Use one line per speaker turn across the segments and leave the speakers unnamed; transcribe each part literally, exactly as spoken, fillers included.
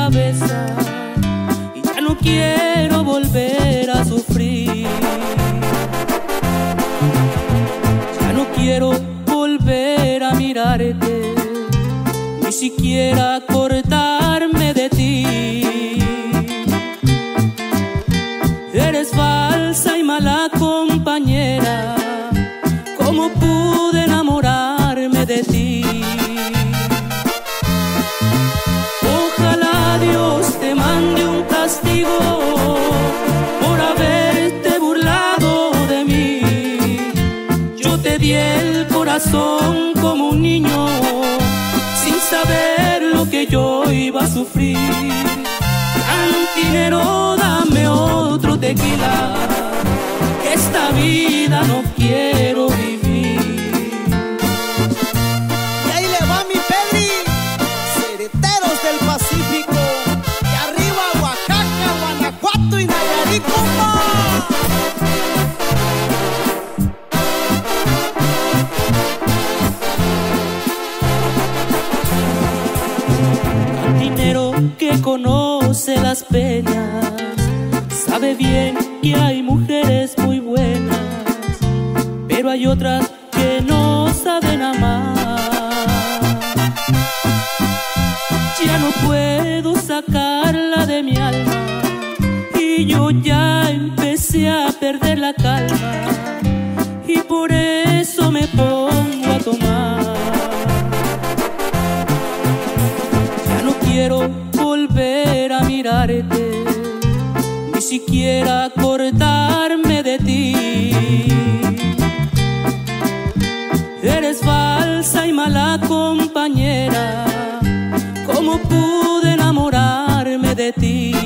cabeza y ya no quiero volver a sufrir. Ya no quiero volver a mirarte, ni siquiera acordarme de ti. Eres falsa y mala compañera, ¿cómo pude enamorarme de ti? Ojalá Dios te mande un castigo por haberte burlado de mí. Yo te di el corazón como un niño, sin saber lo que yo iba a sufrir. Cantinero, dame otro tequila, que esta vida no quiero vivir.
Y ahí le va mi Pedri, cereteros del Pacífico, y arriba Oaxaca, Guanajuato y Nayarit, compa.
Cantinero que conoce las penas, sabe bien que hay mujeres muy buenas, pero hay otras que no saben amar. Ya no puedo sacarla de mi alma y yo ya empecé a perder la calma, y por eso me pongo a tomar. Ya no quiero volver a mirarte, ni siquiera acordarme de ti. Eres falsa y mala compañera, ¿cómo pude enamorarme de ti?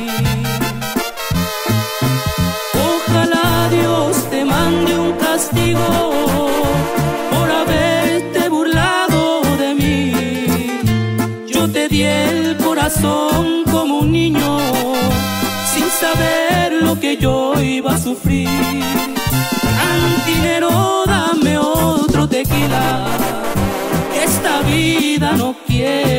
Ojalá Dios te mande un castigo por haberte burlado de mí. Yo te di el corazón como un niño, sin saber lo que yo iba a sufrir. Cantinero, dame otro tequila, que esta vida no quiero